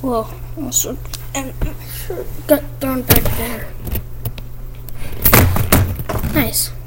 Whoa, also, and got thrown back there. Nice.